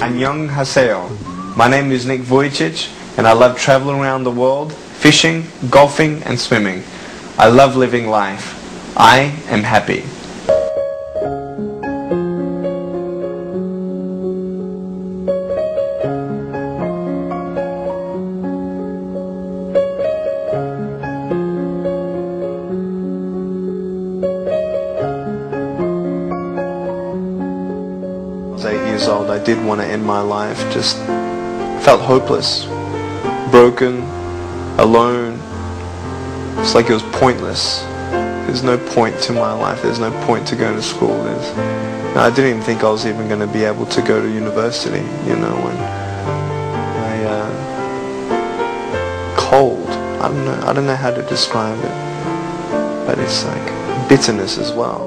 Annyeonghaseyo. My name is Nick Vujicic, and I love traveling around the world, fishing, golfing, and swimming. I love living life. I am happy. I was 8 years old. I did want to end my life. Just felt hopeless, broken, alone. It's like it was pointless. There's no point to my life. There's no point to going to school. I didn't even think I was even going to be able to go to university, you know, and cold. I don't know how to describe it, but it's like bitterness as well.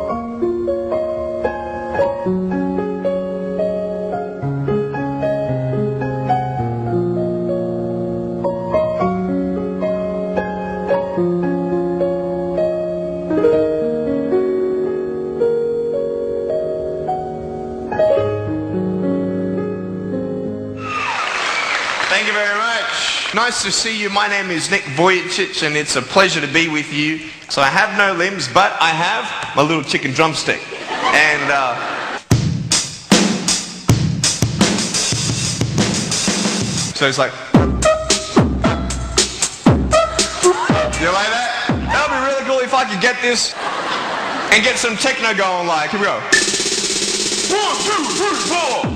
Thank you very much. Nice to see you. My name is Nick Vujicic, and it's a pleasure to be with you. So I have no limbs, but I have my little chicken drumstick. And so it's like, you like that? That would be really cool if I could get this and get some techno going. Like, here we go. 1, 2, 3, 4.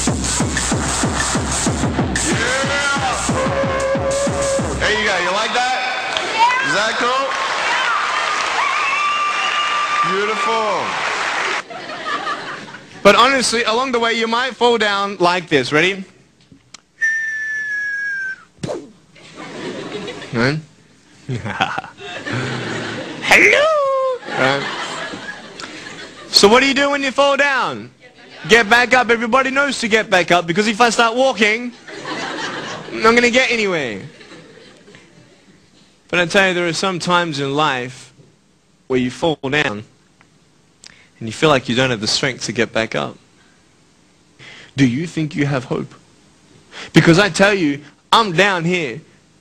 There you go. You like that? Is that cool? Beautiful. But honestly, along the way, you might fall down like this. Ready? Right? Hello. Right. So what do you do when you fall down? Get back up. Everybody knows to get back up, because if I start walking, I'm not going to get anywhere. But I tell you, there are some times in life where you fall down and you feel like you don't have the strength to get back up. Do you think you have hope? Because I tell you, I'm down here,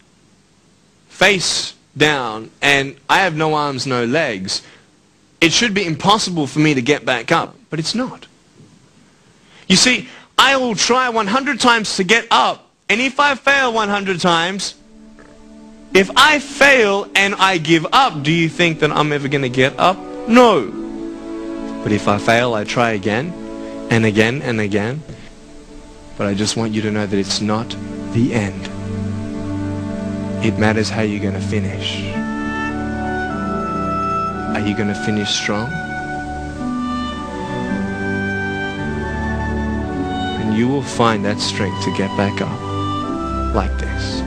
face down, and I have no arms, no legs. It should be impossible for me to get back up, but it's not. You see, I will try 100 times to get up, and if I fail 100 times, if I fail and I give up, do you think that I'm ever going to get up? No. But if I fail, I try again and again and again. But I just want you to know that it's not the end. It matters how you're going to finish. Are you going to finish strong? And you will find that strength to get back up like this.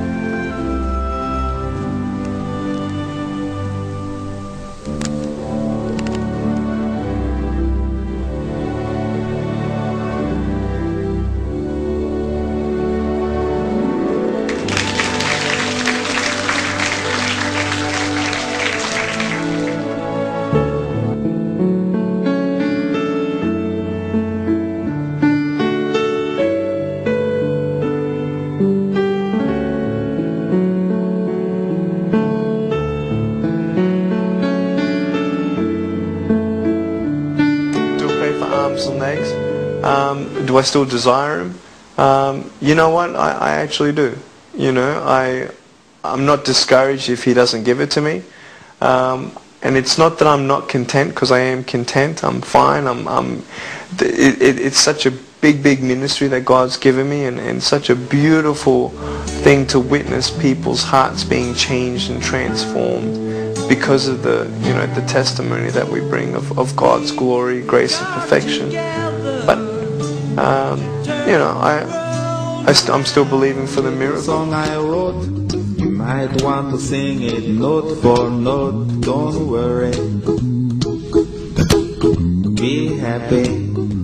And legs. Do I still desire him? You know what? I actually do. You know, I'm not discouraged if he doesn't give it to me. And it's not that I'm not content, because I am content. I'm fine. It's such a big ministry that God's given me, and such a beautiful thing to witness people's hearts being changed and transformed because of the testimony that we bring of God's glory, grace, and perfection. But I'm still believing for the miracle. Song I wrote, you might want to sing it note for note. Don't worry, be happy.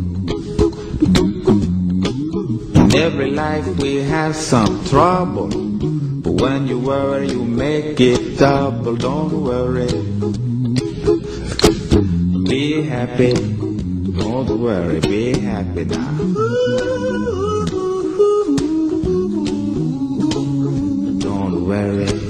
In every life we have some trouble, but when you worry, you make it double. Don't worry, be happy. Don't worry, be happy now. Don't worry.